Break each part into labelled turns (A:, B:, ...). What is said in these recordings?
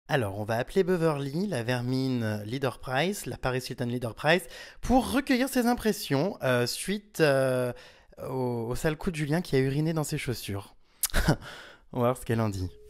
A: Alors, on va appeler Beverly, la vermine Leader Price, la Paris Hilton Leader Price, pour recueillir ses impressions suite au sale coup de Julien qui a uriné dans ses chaussures. On va voir ce qu'elle en dit.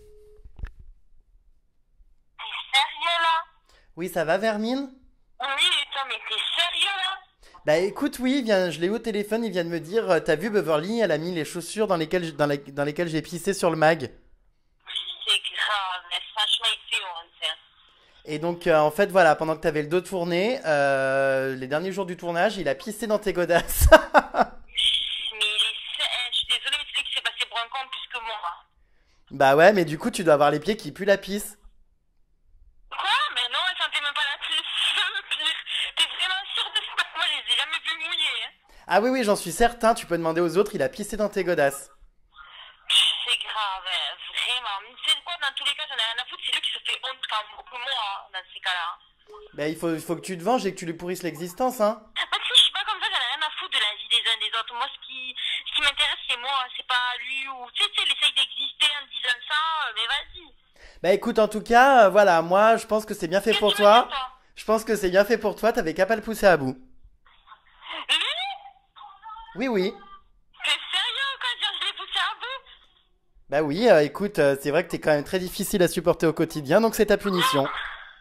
B: Sérieux là?
A: Oui, ça va, Vermine?
B: Oui, toi, mais t'es sérieux là?
A: Bah écoute, oui, je l'ai eu au téléphone, il vient de me dire, t'as vu Beverly, elle a mis les chaussures dans lesquelles j'ai pissé sur le mag.
B: C'est grave, mais franchement, il fait honte, hein.
A: Et donc, en fait, voilà, pendant que t'avais le dos tourné, les derniers jours du tournage, il a pissé dans tes godasses.
B: Mais je suis désolée, mais c'est lui qui s'est passé pour un con plus que moi.
A: Bah ouais, mais du coup, tu dois avoir les pieds qui puent la pisse.
B: Quoi? Mais non, elle sentait même pas la pisse. Le pire. T'es vraiment sûre de ça? Parce que moi, je les ai jamais vus mouiller, hein.
A: Ah oui, oui, j'en suis certain, tu peux demander aux autres, il a pissé dans tes godasses.
B: C'est grave, hein, vraiment. Mais c'est quoi, dans tous les cas, j'en ai rien à foutre. C'est lui qui se fait honte quand beaucoup moi, hein, dans ces cas-là.
A: Bah il faut que tu te venges et que tu lui pourrisses l'existence, hein.
B: Moi, si je suis pas comme ça, j'en ai rien à foutre de la vie des uns des autres. Moi, ce qui m'intéresse, c'est moi, c'est pas lui ou. Tu sais, il essaye d'exister en disant ça, mais vas-y.
A: Bah écoute, en tout cas, voilà, moi, je pense que c'est bien fait
B: Qu'est-ce
A: pour
B: que tu veux dire,
A: toi.
B: toi?
A: Je pense que c'est bien fait pour toi, t'avais qu'à pas le pousser à bout.
B: Lui?
A: Oui, oui.
B: T'es sérieux quand je l'ai poussé à bout?
A: Bah oui, écoute, c'est vrai que t'es quand même très difficile à supporter au quotidien, donc c'est ta punition.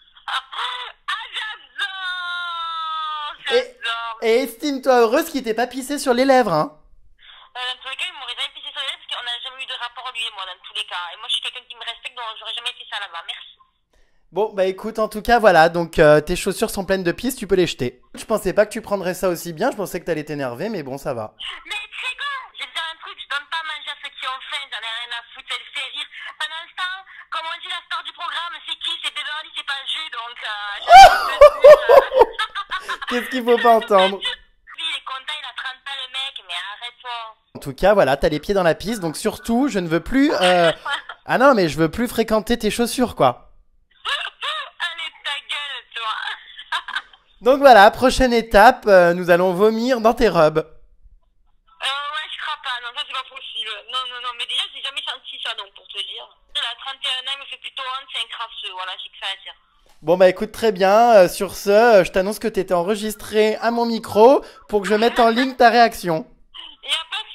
B: Ah, j'adore!
A: Et,
B: J'adore!
A: et estime-toi heureuse qu'il t'ait pas pissé sur les lèvres, hein.
B: Dans tous les cas, il m'aurait jamais pissé sur les lèvres parce qu'on n'a jamais eu de rapport, lui et moi, dans tous les cas. Et moi, je suis quelqu'un qui me respecte, donc j'aurais jamais fait ça là-bas. Merci.
A: Bon, bah écoute, en tout cas, voilà, donc tes chaussures sont pleines de pisse, tu peux les jeter. Je pensais pas que tu prendrais ça aussi bien, je pensais que t'allais t'énerver, mais bon, ça va.
B: Mais tu sais quoi? Je vais te dire un truc, je donne pas à manger à ceux qui ont faim, j'en ai rien à foutre, ça le fait rire. Pendant ce temps, comme on dit, la star du programme, c'est qui? C'est Beverly, c'est pas Jus, donc j'ai envie de te dire.
A: Qu'est-ce qu'il faut pas entendre?
B: Lui, il est content, il a 30 ans, le mec, mais arrête-toi.
A: En tout cas, voilà, t'as les pieds dans la pisse, donc surtout, je ne veux plus... Ah non, mais je veux plus fréquenter tes chaussures, quoi.
B: Allez, ta gueule, toi.
A: Donc voilà, prochaine étape, nous allons vomir dans tes robes.
B: Ouais, je crois pas, non, ça c'est pas possible. Non, non, non, mais déjà, j'ai jamais senti ça, donc pour te dire. Il a 31 ans, il me fait plutôt honte, c'est un crasseux, voilà, j'ai que ça à dire.
A: Bon bah écoute, très bien, sur ce, je t'annonce que t'étais enregistré à mon micro pour que je mette en ligne ta réaction.
B: Y a pas de